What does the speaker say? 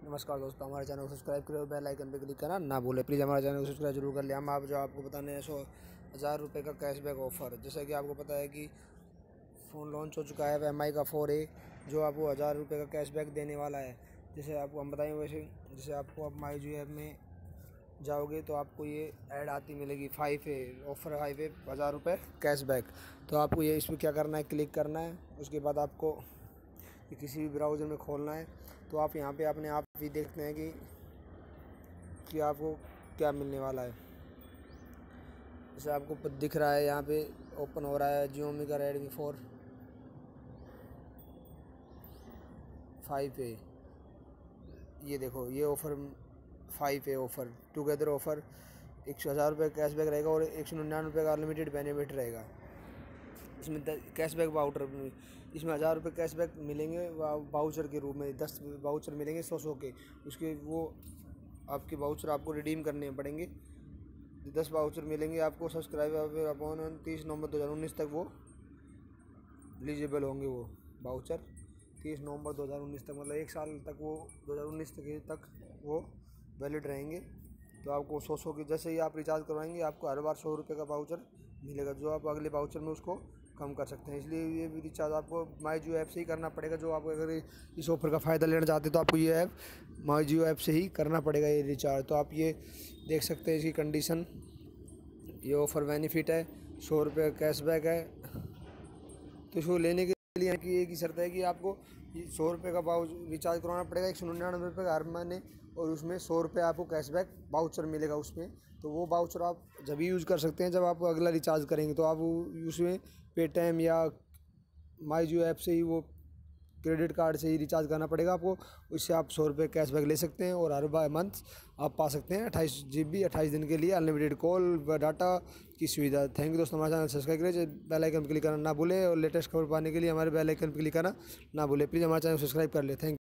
नमस्कार दोस्तों, हमारे चैनल को सब्सक्राइब करें और बेल आइकन पे क्लिक करना ना भूलें। प्लीज़ हमारे चैनल को सब्सक्राइब जरूर कर लें। हम आपको बताने हैं 1,000 रुपये का कैशबैक ऑफ़र। जैसा कि आपको पता है कि फ़ोन लॉन्च हो चुका है MI का 4A, जो आपको 1,000 रुपये का कैशबैक देने वाला है। जैसे आपको हम बताएंगे वैसे, जैसे आपको आप माई जियो ऐप में जाओगे तो आपको ये ऐड आती मिलेगी 5A ऑफ़र 5A 1,000 रुपये कैशबैक। तो आपको ये इसमें क्या करना है, क्लिक करना है। उसके बाद आपको किसी भी ब्राउज़र में खोलना है। तो आप यहाँ पे अपने आप ही देखते हैं कि आपको क्या मिलने वाला है। जैसे आपको दिख रहा है यहाँ पे ओपन हो रहा है Xiaomi का Redmi 4 5A। ये देखो, ये offer 5A offer together offer 1,000 रुपये कैशबैक रहेगा और 199 का अनलिमिटेड बेनिफिट रहेगा। इसमें कैशबैक वाउचर, इसमें 1,000 रुपये कैशबैक मिलेंगे वाउचर के रूप में। 10 वाउचर मिलेंगे 100 के। उसके वो आपके वाउचर आपको रिडीम करने पड़ेंगे। 10 वाउचर मिलेंगे आपको सब्सक्राइबर अपॉन 30 नवंबर 2019 तक वो एलिजिबल होंगे। वो वाउचर 30 नवंबर 2019 तक, मतलब 1 साल तक वो 2019 तक वो वैलिड रहेंगे। तो आपको 100 की, जैसे ही आप रिचार्ज करवाएंगे आपको हर बार 100 रुपये का वाउचर मिलेगा, जो आप अगले वाउचर में उसको कम कर सकते हैं। इसलिए ये भी रिचार्ज आपको माई जियो ऐप से ही करना पड़ेगा। जो आप अगर इस ऑफ़र का फ़ायदा लेना चाहते हैं तो आपको ये ऐप माई जियो ऐप से ही करना पड़ेगा ये रिचार्ज। तो आप ये देख सकते हैं इसकी कंडीशन। ये ऑफ़र बेनिफिट है, 100 रुपये कैशबैक है। तो इसको लेने के लिए कि एक ही शर्त है कि आपको 100 रुपये का रिचार्ज करवाना पड़ेगा 199 रुपये का हर महीने, और उसमें 100 रुपये आपको कैशबैक वाउचर मिलेगा उसमें। तो वो वाउचर आप जब भी यूज़ कर सकते हैं जब आप अगला रिचार्ज करेंगे। तो आप उसमें पेटीएम या माई जियो ऐप से ही, वो क्रेडिट कार्ड से ही रिचार्ज करना पड़ेगा आपको। उससे आप 100 रुपये कैशबैक ले सकते हैं और हर मंथ आप पा सकते हैं 28 GB 28 दिन के लिए अनलिमिटेड कॉल व डाटा की सुविधा। थैंक यू दोस्तों, हमारे चैनल सब्सक्राइब करें, बेल आइकन पर क्लिक करना ना भूलें और लेटेस्ट खबर पाने के लिए हमारे बेल आइकन पर क्लिक करना ना भूलें। प्लीज़ हमारे चैनल सब्सक्राइब कर लें। Thank you.